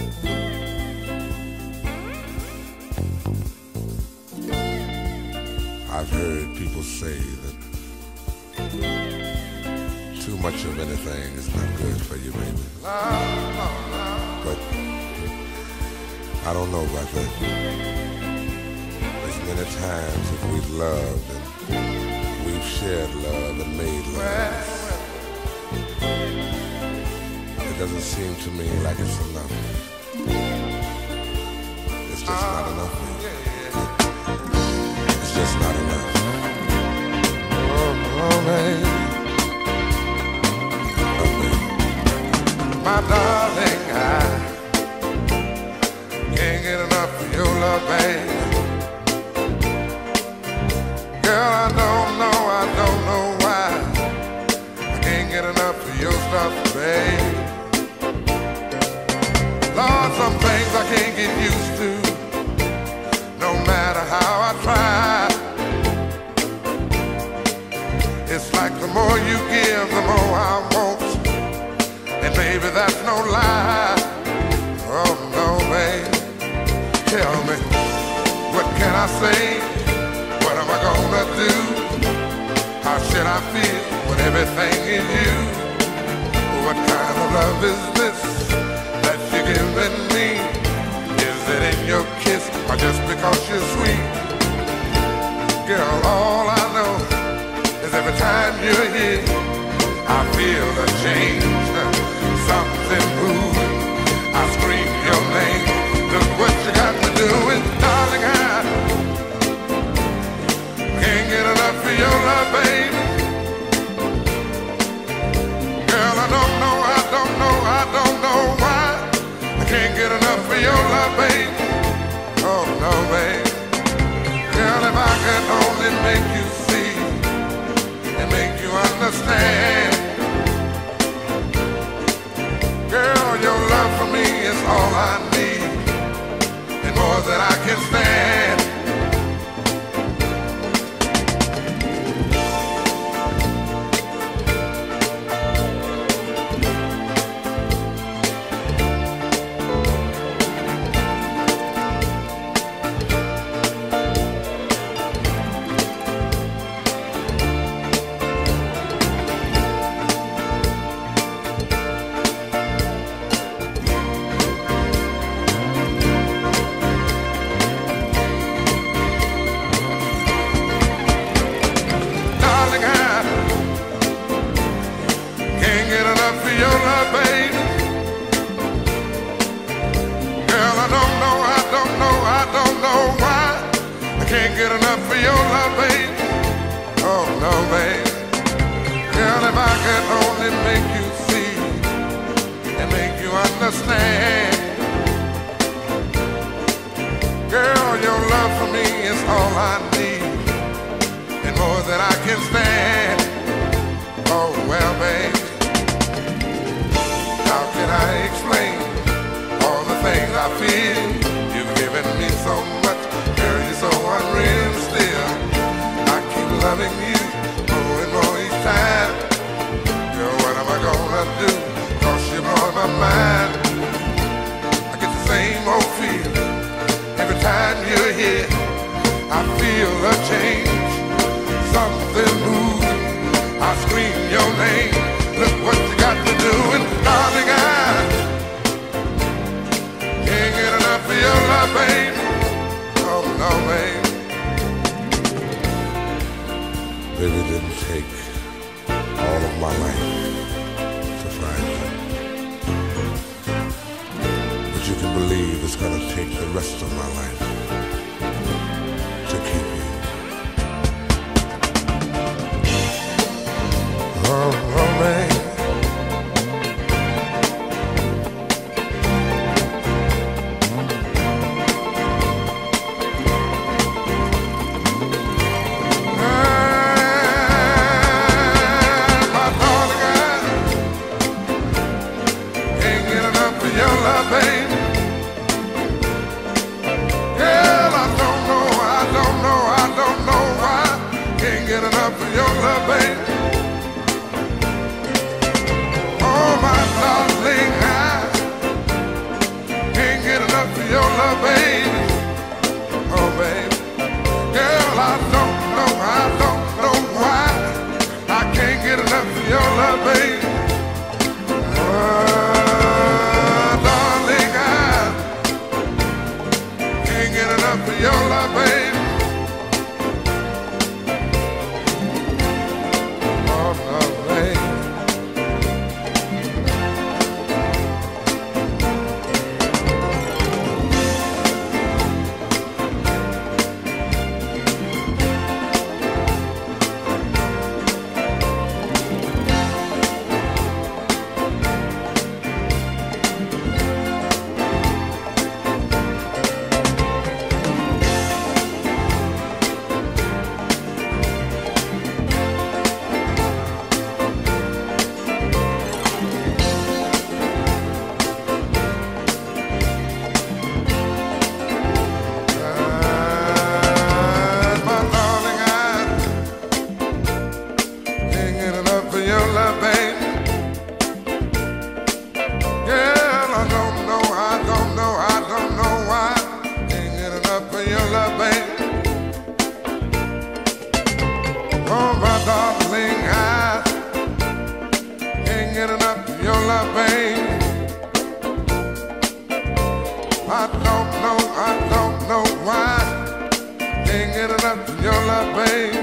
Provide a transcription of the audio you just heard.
I've heard people say that too much of anything is not good for you, baby. But I don't know about that. There's many times that we've loved and we've shared love and made love. It doesn't seem to me like it's enough. It's just not enough, baby. It's just not enough. Oh, baby. My darling, I can't get enough of your love, baby. Girl, I don't know why I can't get enough of your stuff, baby. Lord, some things I can't get used to, no matter how I try. It's like the more you give, the more I want. And baby, that's no lie. Oh no, baby. Tell me, what can I say? What am I gonna do? How should I feel with everything in you? What kind of love is this that you're giving me? Is it in your kiss or just because you're sweet? Girl, all I know is every time you're here, I feel a change. Something moving, I scream your name. Look what you got me doing, darling. I can't get enough of your love, baby. Girl, I don't know why I can't get enough of your love, baby. Oh no, baby. Girl, if I could only make you see and make you understand. Girl, your love for me is all I need, and more than I can stand. Can't get enough of your love, baby. Oh no, baby. Girl, if I could only make you see and make you understand. Girl, your love for me is all I need, and more than I can stand. Oh well, baby, how can I explain all the things I feel? You've given me so much. Girl, you're so unreal still. I keep loving you more and more each time. Girl, what am I gonna do? 'Cause you're blowing my mind. I get the same old feeling every time you're here. I feel a change, something moving. I scream your name. Look what you got me doing, darling. I can't get enough of your love, baby. Oh no, baby. Baby, it didn't take all of my life to find you, but you can believe it's gonna take the rest of my life to keep you. Oh, man. Your love, baby. Yeah. babe. Darling, I can't get enough of your love, babe. Oh, no, babe. I don't know why. Can't get enough of your love, babe.